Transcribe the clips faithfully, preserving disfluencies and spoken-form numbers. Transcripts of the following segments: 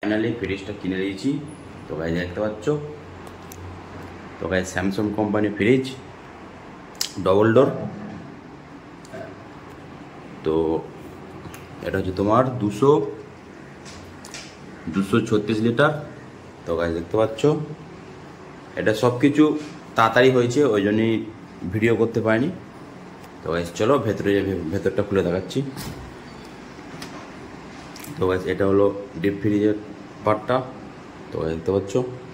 Finally ফ্রিজটা কিনে নিয়েছি। তো গাইস দেখতে পাচ্ছ, তো guys Samsung company fridge double door. তো এটা হচ্ছে তোমার দুশো দুশো ছত্রিশ লিটার। তো গাইস দেখতে পাচ্ছ, এটা সব কিছু তাড়াতাড়ি হয়েছে, ওই জন্যই ভিডিও করতে পারিনি। তো গাইস চলো ভেতরে ভেতরটা খুলে দেখাচ্ছি। তো গাইস এটা হলো ডিপ ফ্রিজের পার্টটা। তো দেখতে পাচ্ছ,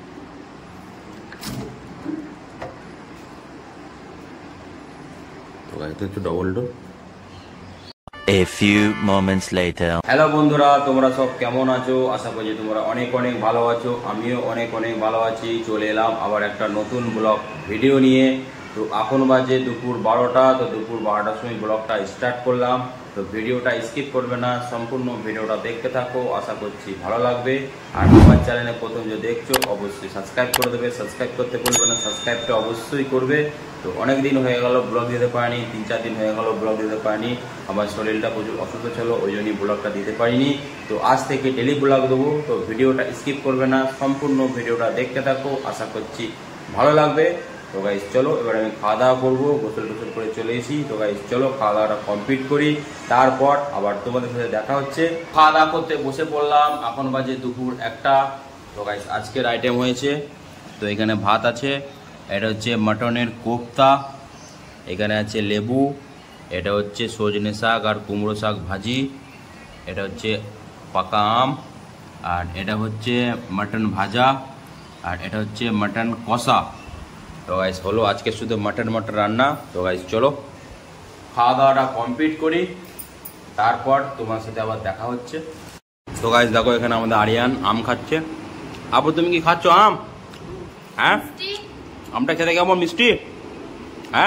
তো গাইস এটা হচ্ছে double door. A few moments later. Hello বন্ধুরা, তোমরা সব কেমন আছো? আশা করি তোমরা অনেক অনেক ভালো আছো। আমিও অনেক অনেক ভালো আছি। চলে এলাম আবার একটা নতুন ব্লগ ভিডিও নিয়ে। তো এখন বাজে দুপুর বারোটা। তো দুপুর বারোটার সময় ব্লগটা স্টার্ট করলাম। তো ভিডিওটা স্কিপ করবে না, সম্পূর্ণ ভিডিওটা দেখতে থাকো, আশা করছি ভালো লাগবে। আর আমার চ্যানেলে প্রথম যে দেখছো অবশ্যই সাবস্ক্রাইব করে দেবে, সাবস্ক্রাইব করতে ভুলবে না, সাবস্ক্রাইবটা অবশ্যই করবে। তো অনেক দিন হয়ে গেল ব্লগ দিতে পারিনি, তিন চার দিন হয়ে গেল ব্লগ দিতে পারিনি। আমার শরীরটা প্রচুর অসুস্থ ছিল, ওই জন্যই ব্লগটা দিতে পারিনি। তো আজ থেকে ডেলি ব্লগ দেবো। তো ভিডিওটা স্কিপ করবে না, সম্পূর্ণ ভিডিওটা দেখতে থাকো, আশা করছি ভালো লাগবে। তো গাইস চলো এবার আমি খাওয়া দাওয়া করবো, গোসল টোসল করে চলে এসি। তো গাইস চলো খাওয়া দাওয়াটা কমপ্লিট করি, তারপর আবার তোমাদের সাথে দেখা হচ্ছে। খাওয়া দাওয়া করতে বসে পড়লাম, এখন বাজে দুপুর একটা। তো গাইস আজকের আইটেম হয়েছে, তো এখানে ভাত আছে, এটা হচ্ছে মাটনের কোফতা, এখানে আছে লেবু, এটা হচ্ছে সজনে শাক আর কুমড়ো শাক ভাজি, এটা হচ্ছে পাকা আম, আর এটা হচ্ছে মাটন ভাজা, আর এটা হচ্ছে মাটন কষা। তো গাইস হলো আজকে শুধু মাটন মাটন রান্না। তো গাইস চলো খাওয়া দাওয়াটা কমপ্লিট করি, তারপর তোমার সাথে আবার দেখা হচ্ছে। তো গাইস দেখো এখানে আমাদের আরিয়ান আম খাচ্ছে। আপু তুমি কি খাচ্ছ আম? হ্যাঁ, আমটা খেতে কেমন মিষ্টি? হ্যাঁ।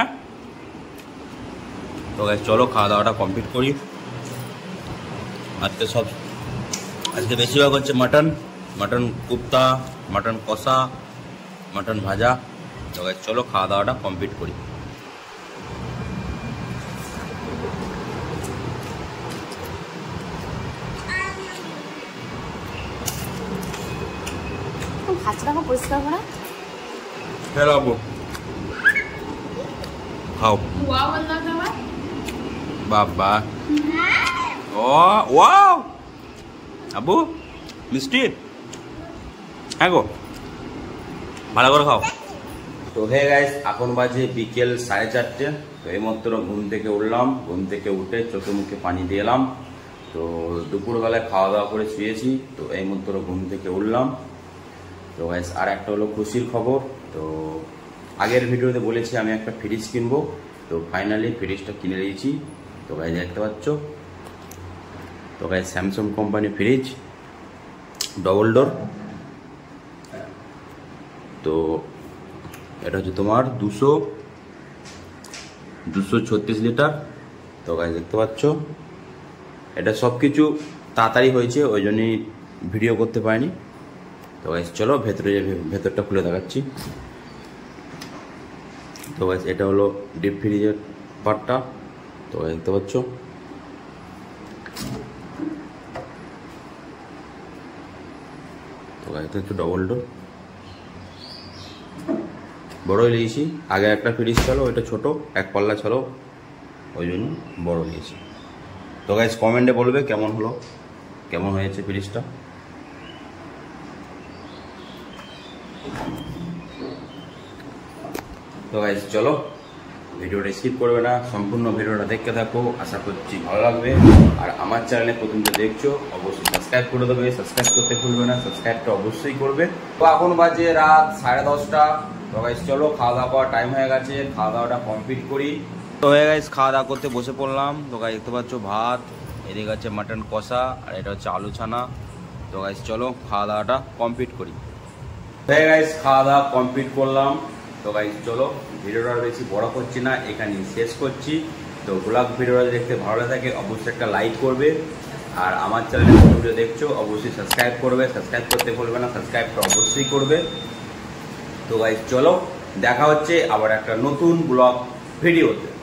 তো গাইস চলো খাওয়া দাওয়াটা কমপ্লিট করি। আজকে সব আজকে বেশিরভাগ হচ্ছে মাটন, মাটন কোফতা, মাটন কষা, মাটন ভাজা। তো গাইস চলো খাওয়া দাওয়াটা কমপ্লিট করি। পরিষ্কার করে ফেরাবো, খাও বাবা। ও ওয়াও আবু মিষ্টি, হ্যাঁ গো ভালো করে খাও। তো হে গাইস এখন বাজে বিকেল সাড়ে চারটে। তো এইমাত্র ঘুম থেকে উঠলাম, ঘুম থেকে উঠে চোখে মুখে পানি দিয়ে এলাম। তো দুপুরবেলায় খাওয়া দাওয়া করে শুয়েছি। তো এইমাত্র ঘুম থেকে উঠলাম। তো গাইস আর একটা হলো খুশির খবর। তো আগের ভিডিওতে বলেছি আমি একটা ফ্রিজ কিনবো। তো ফাইনালি ফ্রিজটা কিনে নিয়েছি। তো গাইস দেখতে পাচ্ছ, তো guys Samsung company fridge double door. তো এটা হচ্ছে তোমার দুশো দুশো ছত্রিশ লিটার। তো গাইস দেখতে পাচ্ছ, এটা সব কিছু তাড়াতাড়ি হয়েছে, ওই জন্যই ভিডিও করতে পারিনি। তো গাইস চলো ভেতরে ভেতরটা খুলে দেখাচ্ছি। তো গাইস এটা হলো ডিপ ফ্রিজের পার্টটা। তো দেখতে পাচ্ছ, তো গাইস এটা হচ্ছে ডবল ডোর। বড়ই নিয়েছি, আগে একটা ফ্রিজ ছিল ওইটা ছোট এক পাল্লা ছিল, ওই জন্য বড় নিয়েছি। তো গাইস কমেন্টে বলবে কেমন হলো, কেমন হয়েছে ফ্রিজটা। তো গাইস চলো ভিডিওটা স্কিপ করবে না, সম্পূর্ণ ভিডিওটা দেখতে থাকো, আশা করছি ভালো লাগবে। আর আমার চ্যানেলে প্রথম যে দেখছো অবশ্যই সাবস্ক্রাইব করে দেবে, সাবস্ক্রাইব করতে ভুলবে না, সাবস্ক্রাইবটা অবশ্যই করবে। তো এখন বাজে রাত সাড়ে দশটা। তো গাইস চলো খাওয়া দাওয়া করার টাইম হয়ে গেছে, খাওয়া দাওয়াটা কমপ্লিট করি। তো হয়ে গাইস খাওয়া দাওয়া করতে বসে পড়লাম। তো গাইস দেখতে পাচ্ছ ভাত, এদিকে আছে মাটন কষা, আর এটা হচ্ছে আলু ছানা। তো গাইস চলো খাওয়া দাওয়াটা কমপ্লিট করি। হয়ে গাইস খাওয়া দাওয়া কমপ্লিট করলাম। তো গাইস চলো ভিডিওটা বেশি বড় করছি না, এখানেই শেষ করছি। তো ব্লগ ভিডিওটা দেখতে ভালো লাগে অবশ্যই একটা লাইক করবে। আর আমার চ্যানেলে ভিডিও দেখছো অবশ্যই সাবস্ক্রাইব করবে, সাবস্ক্রাইব করতে ভুলবে না, সাবস্ক্রাইবটা অবশ্যই করবে। তো গাইস চলো দেখা হচ্ছে আবার একটা নতুন ব্লগ ভিডিওতে।